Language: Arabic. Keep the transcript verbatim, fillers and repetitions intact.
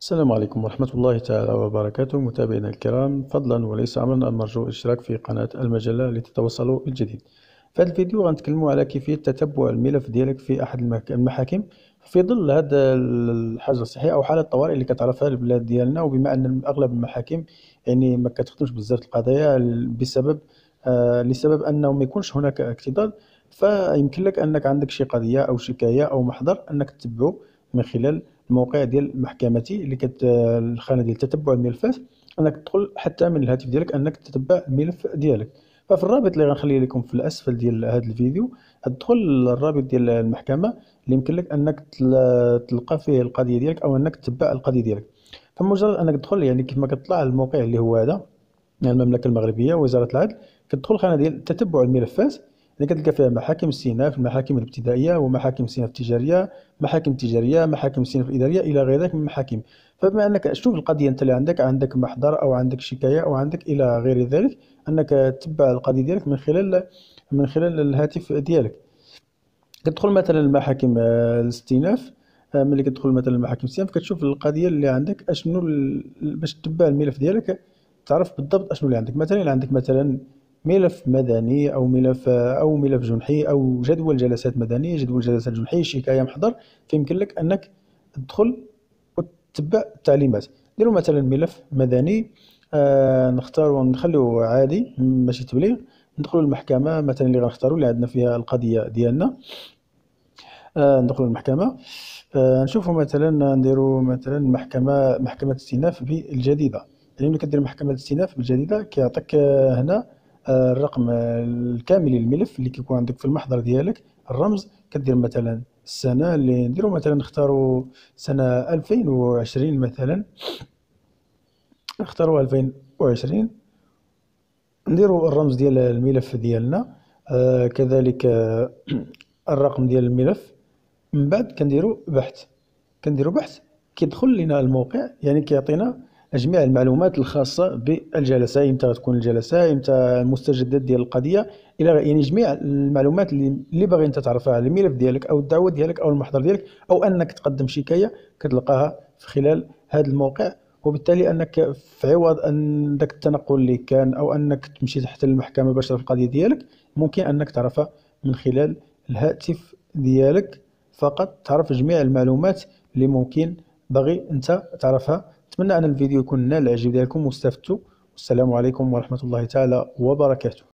السلام عليكم ورحمة الله تعالى وبركاته. متابعينا الكرام، فضلا وليس أمرا أن نرجو الاشتراك في قناة المجلة لتتوصلوا بالجديد. في هذا الفيديو غنتكلموا على كيفية تتبع الملف ديالك في أحد المك- المحاكم في ظل هذا الحجر الصحي أو حالة الطوارئ اللي كتعرفها البلاد ديالنا. وبما أن أغلب المحاكم يعني ما كتخدمش بزاف القضايا بسبب آه لسبب أنه ما يكونش هناك اكتظاظ، فيمكن لك أنك عندك شي قضية أو شكاية أو محضر أنك تتبعه من خلال الموقع ديال محكمتي اللي كت الخانه ديال تتبع الملفات، انك تدخل حتى من الهاتف ديالك انك تتبع الملف ديالك. ففي الرابط اللي غنخليه لكم في الاسفل ديال هذا الفيديو تدخل الرابط ديال المحكمه اللي يمكن لك انك تل- تلقى فيه القضيه ديالك او انك تتبع القضيه ديالك. فمجرد انك تدخل يعني كيف ما كتطلع على الموقع اللي هو هذا، المملكة المغربية وزارة العدل، كتدخل الخانة ديال تتبع الملفات اللي كتلقى فيها محاكم الاستئناف، المحاكم الابتدائية ومحاكم الاستئناف التجارية، محاكم تجارية، محاكم الاستئناف الإدارية إلى غير ذلك من المحاكم. فبما أنك شوف القضية أنت اللي عندك عندك محضر أو عندك شكاية أو عندك إلى غير ذلك، أنك تتبع القضية ديالك من خلال من خلال الهاتف ديالك. كتدخل مثلا المحاكم آه، الاستئناف. آه، ملي كتدخل مثلا المحاكم الاستئناف كتشوف القضيه اللي عندك اشنو ال- باش تتبع الملف ديالك تعرف بالضبط اشنو اللي عندك. مثلا إلا عندك مثلا ملف مدني او ملف آه، او ملف جنحي او جدول جلسات مدنيه، جدول جلسات جنحي، شكايه، محضر، فيمكن لك انك تدخل وتتبع التعليمات. نديرو مثلا ملف مدني، آه نختارو نخليو عادي ماشي تبليغ. ندخلو للمحكمة مثلا اللي غنختارو اللي عندنا فيها القضية ديالنا. آه، ندخلوا المحكمة. آه، نشوفوا مثلا نديروا مثلا محكمة محكمة الاستئناف بالجديدة. يعني ملي كدير محكمة الاستئناف بالجديدة كيعطيك آه، هنا آه، الرقم آه، الكامل للملف اللي كيكون عندك في المحضر ديالك، الرمز. كدير مثلا السنة اللي نديرو مثلا نختاروا سنة ألفين وعشرين مثلا، نختاروا ألفين وعشرين. نديروا الرمز ديال الملف ديالنا، آه، كذلك آه، الرقم ديال الملف. من بعد كنديروا بحث، كنديروا بحث كيدخل لنا الموقع، يعني كيعطينا جميع المعلومات الخاصة بالجلسة، امتى غتكون الجلسة، امتى المستجدات ديال القضية، الى غ- يعني جميع المعلومات اللي اللي باغي انت تعرفها على الملف ديالك او الدعوة ديالك او المحضر ديالك او انك تقدم شكاية، كتلقاها في خلال هذا الموقع. وبالتالي انك في عوض ان داك التنقل اللي كان او انك تمشي تحت المحكمة مباشرة في القضية ديالك، ممكن انك تعرفها من خلال الهاتف ديالك فقط. تعرف جميع المعلومات اللي ممكن باغي انت تعرفها. اتمنى ان الفيديو يكون نال الاعجاب ديالكم واستفدتوا. والسلام عليكم ورحمة الله تعالى وبركاته.